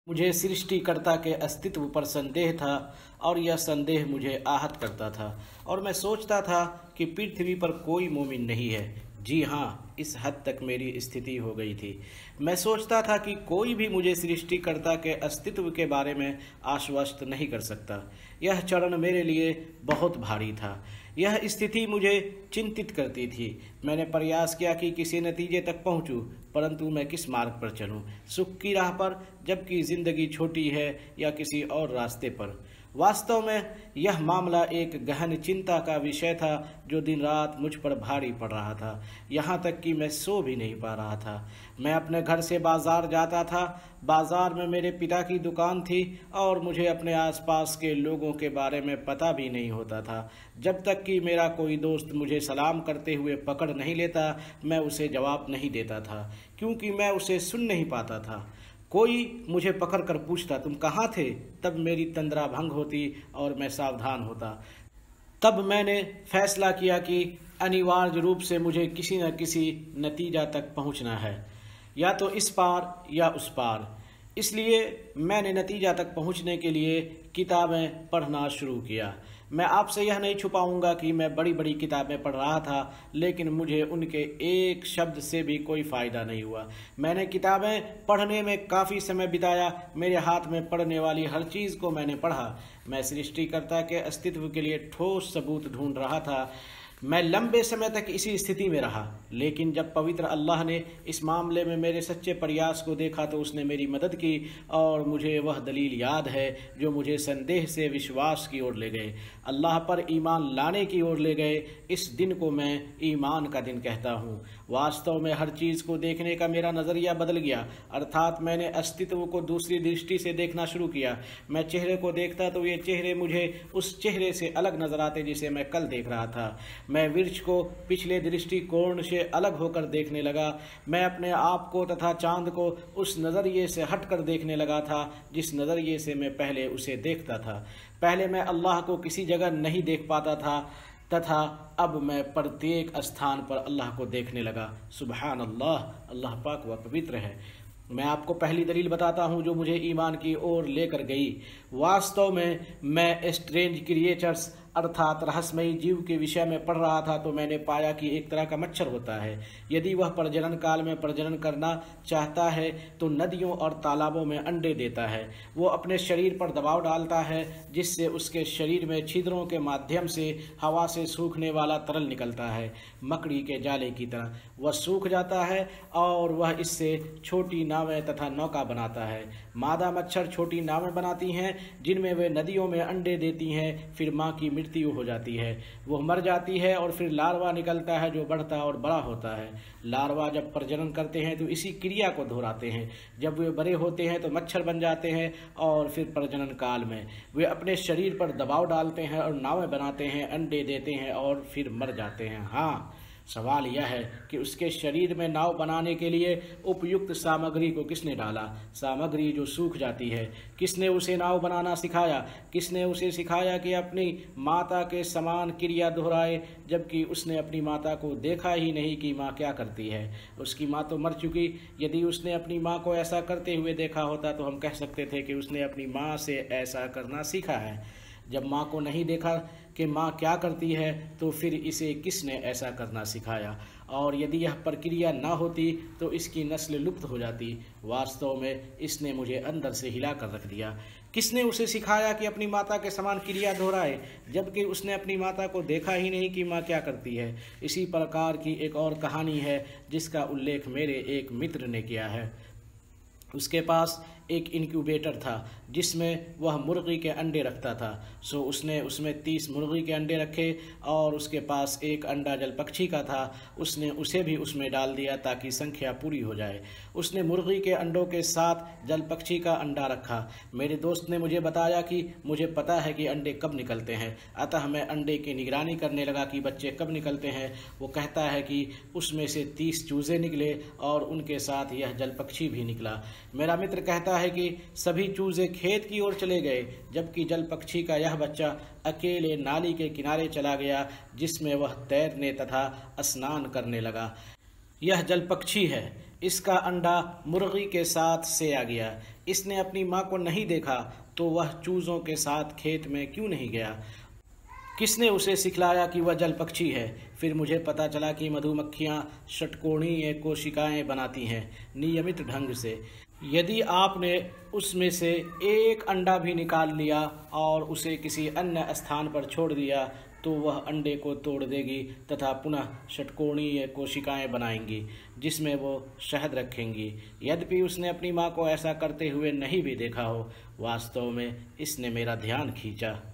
मुझे सृष्टिकर्ता के अस्तित्व पर संदेह था और यह संदेह मुझे आहत करता था और मैं सोचता था कि पृथ्वी पर कोई मोमिन नहीं है। जी हाँ, इस हद तक मेरी स्थिति हो गई थी। मैं सोचता था कि कोई भी मुझे सृष्टिकर्ता के अस्तित्व के बारे में आश्वस्त नहीं कर सकता। यह चरण मेरे लिए बहुत भारी था। यह स्थिति मुझे चिंतित करती थी। मैंने प्रयास किया कि किसी नतीजे तक पहुंचूं, परंतु मैं किस मार्ग पर चलूं? सुख की राह पर, जबकि जिंदगी छोटी है, या किसी और रास्ते पर? वास्तव में यह मामला एक गहन चिंता का विषय था जो दिन रात मुझ पर भारी पड़ रहा था, यहाँ तक कि मैं सो भी नहीं पा रहा था। मैं अपने घर से बाजार जाता था। बाजार में मेरे पिता की दुकान थी और मुझे अपने आसपास के लोगों के बारे में पता भी नहीं होता था। जब तक कि मेरा कोई दोस्त मुझे सलाम करते हुए पकड़ नहीं लेता, मैं उसे जवाब नहीं देता था, क्योंकि मैं उसे सुन नहीं पाता था। कोई मुझे पकड़ कर पूछता, तुम कहाँ थे? तब मेरी तंद्रा भंग होती और मैं सावधान होता। तब मैंने फैसला किया कि अनिवार्य रूप से मुझे किसी न किसी नतीजा तक पहुंचना है, या तो इस पार या उस पार। इसलिए मैंने नतीजा तक पहुंचने के लिए किताबें पढ़ना शुरू किया। मैं आपसे यह नहीं छुपाऊंगा कि मैं बड़ी बड़ी किताबें पढ़ रहा था, लेकिन मुझे उनके एक शब्द से भी कोई फ़ायदा नहीं हुआ। मैंने किताबें पढ़ने में काफ़ी समय बिताया। मेरे हाथ में पढ़ने वाली हर चीज़ को मैंने पढ़ा। मैं सृष्टिकर्ता के अस्तित्व के लिए ठोस सबूत ढूंढ रहा था। मैं लंबे समय तक इसी स्थिति में रहा, लेकिन जब पवित्र अल्लाह ने इस मामले में मेरे सच्चे प्रयास को देखा तो उसने मेरी मदद की और मुझे वह दलील याद है जो मुझे संदेह से विश्वास की ओर ले गए, अल्लाह पर ईमान लाने की ओर ले गए। इस दिन को मैं ईमान का दिन कहता हूँ। वास्तव में हर चीज़ को देखने का मेरा नज़रिया बदल गया, अर्थात मैंने अस्तित्व को दूसरी दृष्टि से देखना शुरू किया। मैं चेहरे को देखता तो ये चेहरे मुझे उस चेहरे से अलग नजर आते जिसे मैं कल देख रहा था। मैं वृक्ष को पिछले दृष्टिकोण से अलग होकर देखने लगा। मैं अपने आप को तथा चांद को उस नज़रिए से हटकर देखने लगा था जिस नज़रिए से मैं पहले उसे देखता था। पहले मैं अल्लाह को किसी जगह नहीं देख पाता था, तथा अब मैं प्रत्येक स्थान पर अल्लाह को देखने लगा। सुबहान अल्लाह, अल्लाह पाक व पवित्र है। मैं आपको पहली दलील बताता हूँ जो मुझे ईमान की ओर लेकर गई। वास्तव में मैं स्ट्रेंज क्रिएचर्स अर्थात रहस्यमयी जीव के विषय में पढ़ रहा था तो मैंने पाया कि एक तरह का मच्छर होता है। यदि वह प्रजनन काल में प्रजनन करना चाहता है तो नदियों और तालाबों में अंडे देता है। वो अपने शरीर पर दबाव डालता है जिससे उसके शरीर में छिद्रों के माध्यम से हवा से सूखने वाला तरल निकलता है, मकड़ी के जाले की तरह। वह सूख जाता है और वह इससे छोटी नावें तथा नौका बनाता है। मादा मच्छर छोटी नावें बनाती हैं जिनमें वे नदियों में अंडे देती हैं। फिर माँ की मृत्यु हो जाती है, वो मर जाती है और फिर लार्वा निकलता है जो बढ़ता और बड़ा होता है। लार्वा जब प्रजनन करते हैं तो इसी क्रिया को दोहराते हैं। जब वे बड़े होते हैं तो मच्छर बन जाते हैं और फिर प्रजनन काल में वे अपने शरीर पर दबाव डालते हैं और नावें बनाते हैं, अंडे देते हैं और फिर मर जाते हैं। हाँ, सवाल यह है कि उसके शरीर में नाव बनाने के लिए उपयुक्त सामग्री को किसने डाला? सामग्री जो सूख जाती है। किसने उसे नाव बनाना सिखाया? किसने उसे सिखाया कि अपनी माता के समान क्रिया दोहराए, जबकि उसने अपनी माता को देखा ही नहीं कि माँ क्या करती है। उसकी माँ तो मर चुकी। यदि उसने अपनी माँ को ऐसा करते हुए देखा होता तो हम कह सकते थे कि उसने अपनी माँ से ऐसा करना सीखा है। जब माँ को नहीं देखा कि माँ क्या करती है तो फिर इसे किसने ऐसा करना सिखाया? और यदि यह प्रक्रिया ना होती तो इसकी नस्ल लुप्त हो जाती। वास्तव में इसने मुझे अंदर से हिला कर रख दिया। किसने उसे सिखाया कि अपनी माता के समान क्रिया दोहराए, जबकि उसने अपनी माता को देखा ही नहीं कि माँ क्या करती है? इसी प्रकार की एक और कहानी है जिसका उल्लेख मेरे एक मित्र ने किया है। उसके पास एक इनक्यूबेटर था जिसमें वह मुर्गी के अंडे रखता था। सो उसने उसमें 30 मुर्गी के अंडे रखे और उसके पास एक अंडा जल पक्षी का था। उसने उसे भी उसमें डाल दिया ताकि संख्या पूरी हो जाए। उसने मुर्गी के अंडों के साथ जल पक्षी का अंडा रखा। मेरे दोस्त ने मुझे बताया कि मुझे पता है कि अंडे कब निकलते हैं, अतः मैं अंडे की निगरानी करने लगा कि बच्चे कब निकलते हैं। वो कहता है कि उसमें से 30 चूजे निकले और उनके साथ यह जल पक्षी भी निकला। मेरा मित्र कहता है कि सभी चूजे खेत की ओर चले गए, जबकि जल पक्षी का यह बच्चा अकेले नाली के किनारे चला गया जिसमें वह तैरने तथा स्नान करने लगा। यह जल पक्षी है। इसका अंडा मुर्गी के साथ सेया गया। इसने अपनी माँ को नहीं देखा तो वह चूज़ों के साथ खेत में क्यों नहीं गया? किसने उसे सिखलाया कि वह जल पक्षी है? फिर मुझे पता चला कि मधुमक्खियाँ षटकोणीय कोशिकाएं बनाती हैं नियमित ढंग से। यदि आपने उसमें से एक अंडा भी निकाल लिया और उसे किसी अन्य स्थान पर छोड़ दिया तो वह अंडे को तोड़ देगी तथा पुनः षटकोणीय कोशिकाएं बनाएंगी जिसमें वो शहद रखेंगी। यद्यपि उसने अपनी माँ को ऐसा करते हुए नहीं भी देखा हो, वास्तव में इसने मेरा ध्यान खींचा।